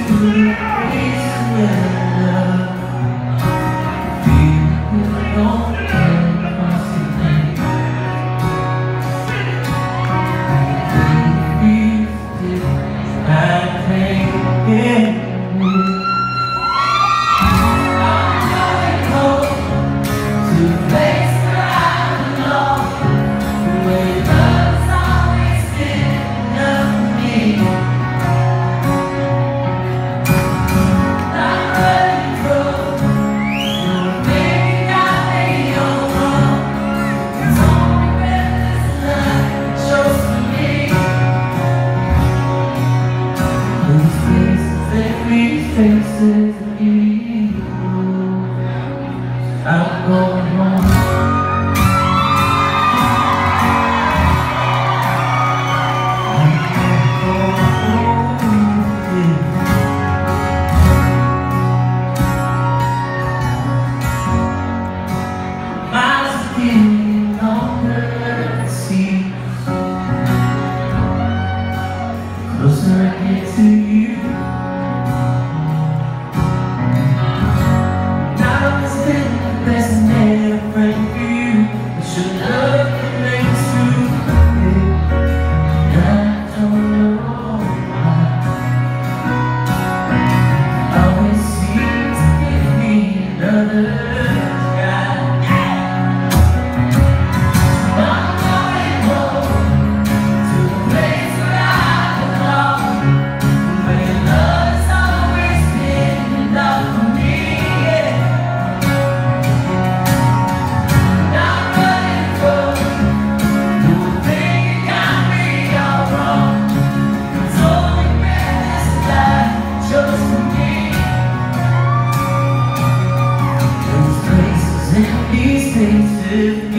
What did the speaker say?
Faces of you, I'm going home. Miles of getting longer to see, closer I get to you. Best man, a friend for you. I should love you makes you and I don't know why. Always seems to give me another guy. I'm going home to the place where I belong, where love's always been enough for me. These faces